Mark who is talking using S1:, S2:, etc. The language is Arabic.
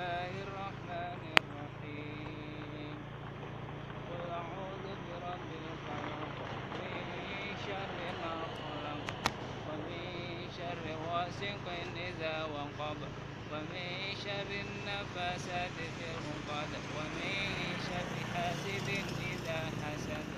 S1: الله الرحمن الرحيم قل أعوذ برب الفلق من شر ما خلق ومن شر غاسق إذا وقب ومن شر النفاثات في العقد ومن شر حاسد إذا حسد